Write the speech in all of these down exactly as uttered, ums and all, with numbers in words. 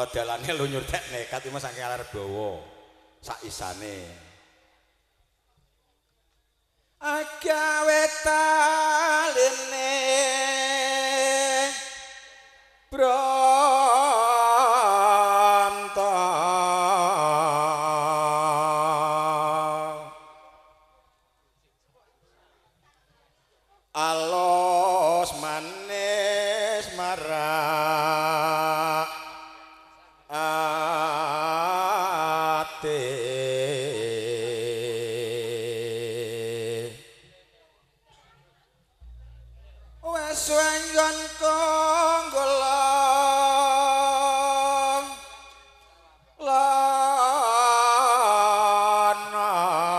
mula dalane lunyur tek nekat iki saking aler bawa sak isane agawe taline Bronto alos manis marak ate wes wanggon konggolong lana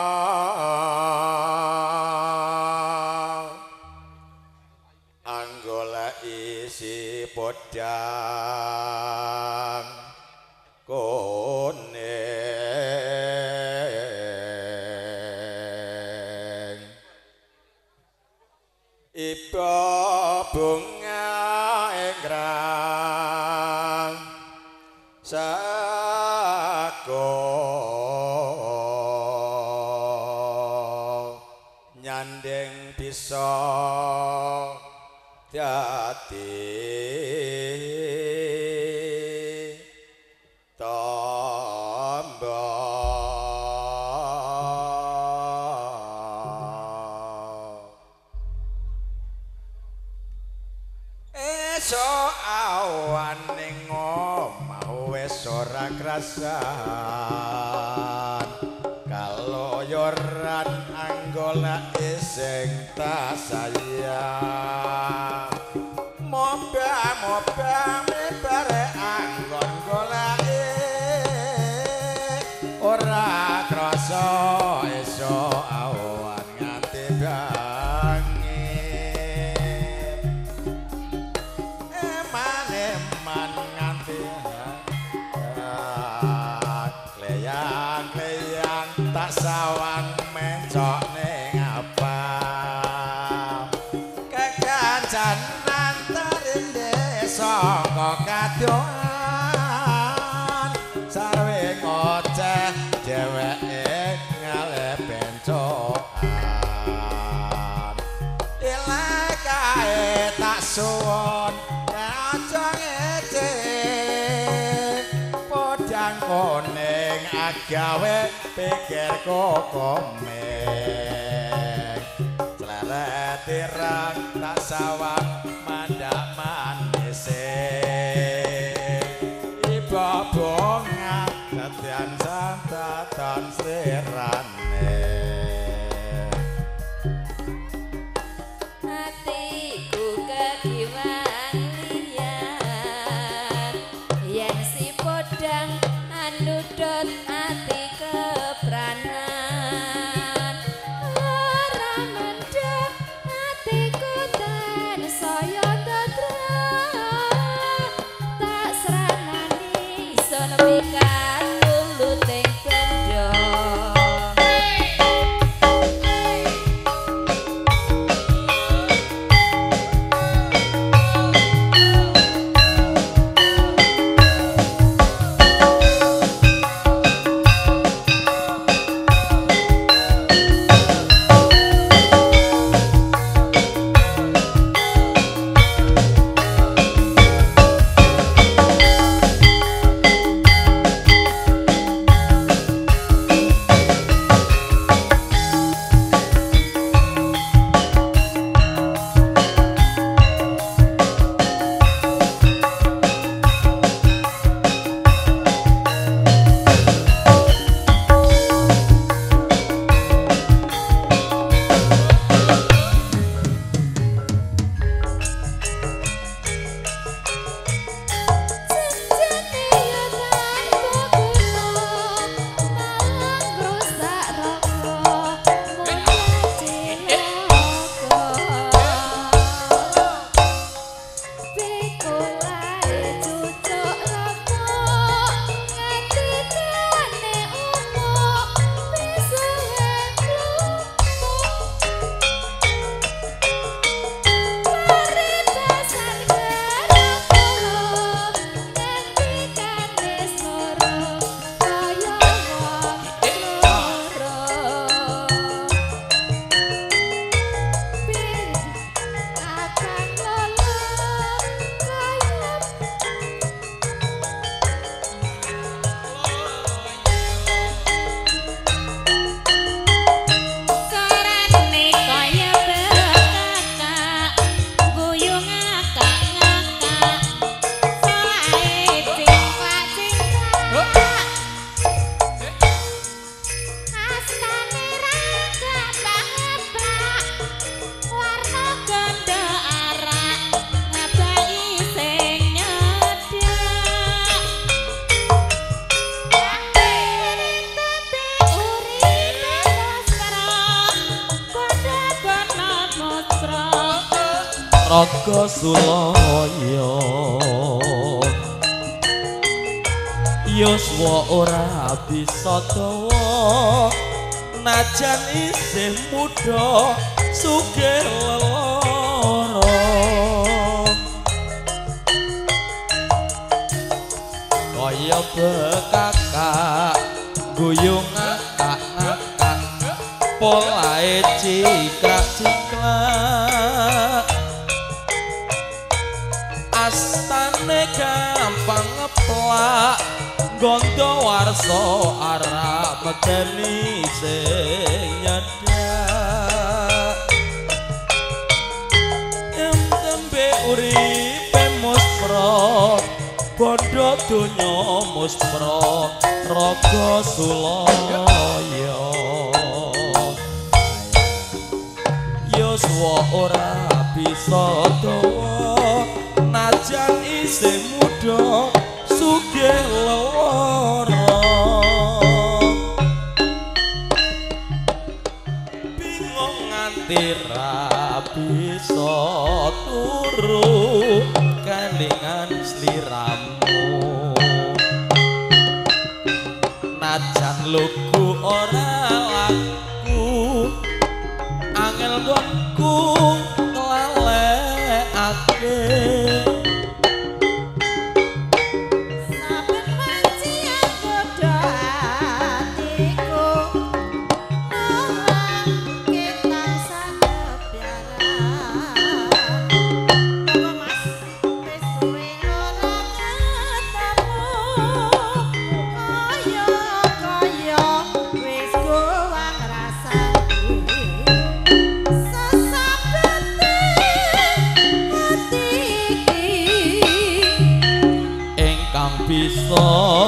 anggola isi podang kuning iba bunga enggrang sako nyandeng bisa dadi tamba esuk awan ning omah wis ora krasan kaloyoran anggola sing tak sayang moba-moba mebare anggon golake ora krasa esuk awan nganti bengi eman-eman nganti kleyang-kleyang tak sawang mencok ning apa kekancanan tarinde saka kadoan sarwe ngoceh dheweke ngalep bencokan ilek kae tak suwun aja ngece podang kuning agawe pikir kokomeng celeret tirang tak sawang mandak manise iba bunga dadian santatan slirane hatiku kediwang liyan yen si podang anudot ati kepranan ora mendhet atiku tan raga sulaya yuswa ora bisa dawa najan isih muda sugih lara kaya bekakak guyung ngakak-ngakak polahe cikrak-ciklak astane gampang ngeplak gondo warsa arep medeni sing nyedak yen tembe uripe muspra bondo donya muspra raga sulaya yuswa ora bisa dawa najan isih muda sugih lara bingung nganti ra bisa turu kelingan sliramu najan lugu ora laku angel nggonku nglalekake bisa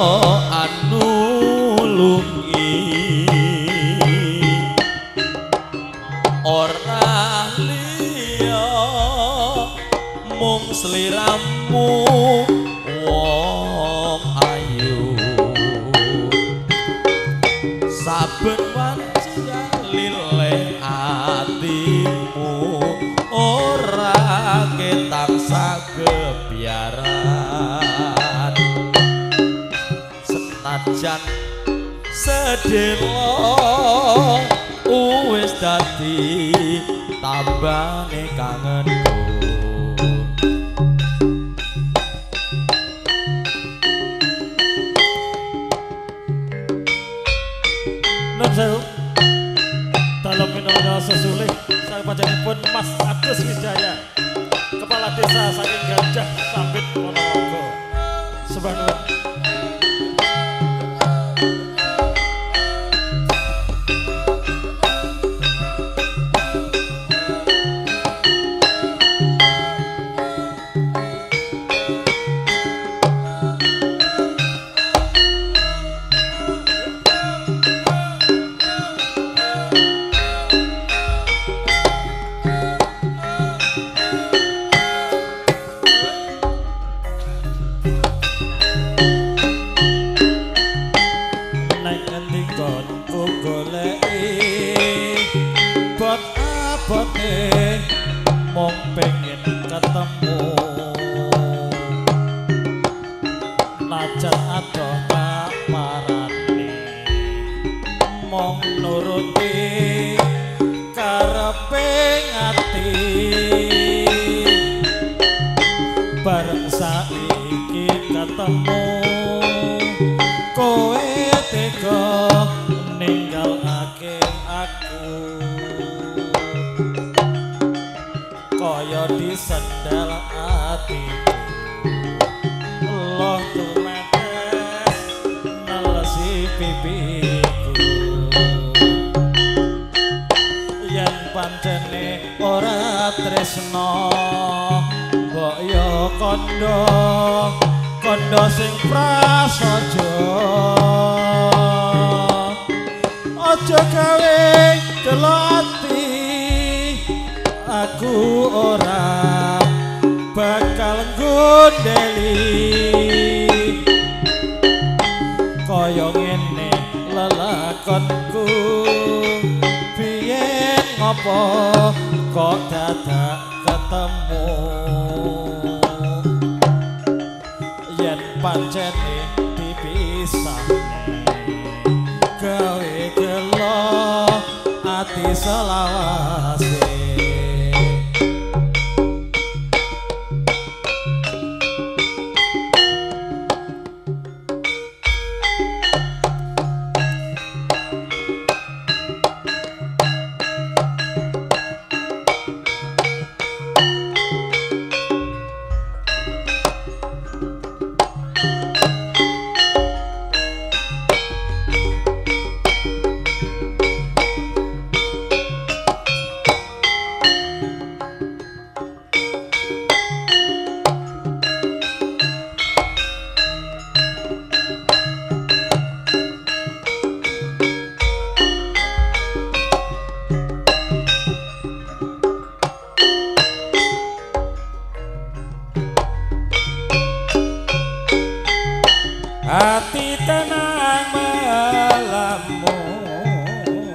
anulungi ora liya mung sliramu wong ayu saben wanci lileh atimu ora ketang sagebiaran najan sedelo wis dadi tambane kangenku Nun sewu dalam minangka sesulih sang panjenenganipun Mas Agus Wijaya Kepala Desa saking Gajah Sambit Ponorogo sembah nuwun mong pengen ketemu najan adoh tak marani mong nuruti karepe ati bareng saiki ketemu kowe tega ninggalake aku kaya disendal atiku Allah tumetes nelesi pipiku yen pancene ora tresno mbok yo kandha kandha sing prasaja aja gawe delati aku ora bakal gondeli kaya ngene lelakonku piye ngopo kok dadak ketemu pancene dipisahne gawe gelo ati selawase hati tenang melamun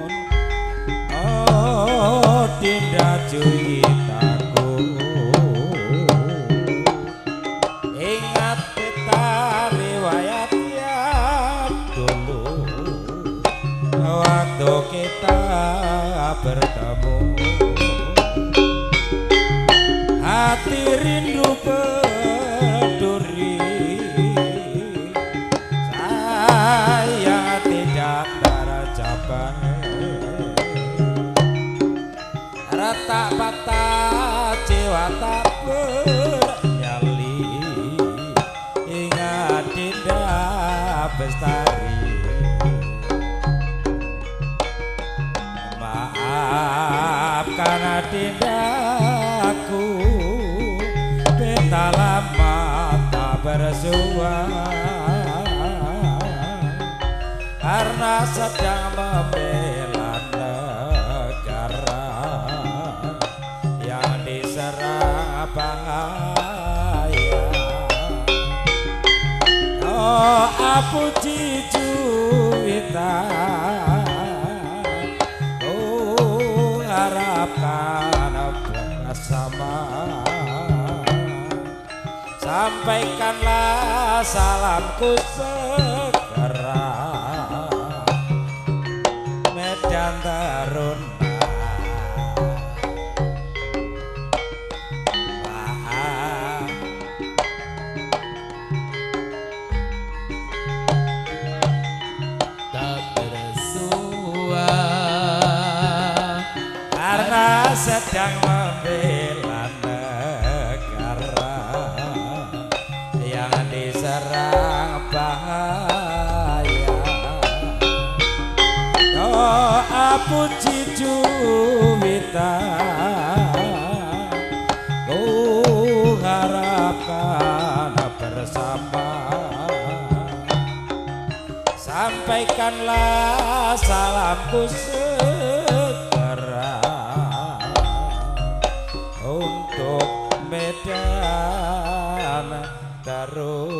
oh tindak cuitaku ingat kita riwayat yang dulu waktu kita bertemu hati rindu berduri saya tidak tercapai retak patah jiwa tak bernyali ingat tidak bestari maafkan tindakku beta lama tak bersua karena sedang membela negara yang diserang bahaya. Oh apuji juwita, oh harapkan bersama, sampaikanlah salamku segera. Dan teruna tak bersua karena sedang membela negara yang diserang bahaya. Oh apuji juwita, oh harapkan bersama, sampaikanlah salamku segera untuk Medan Taruna.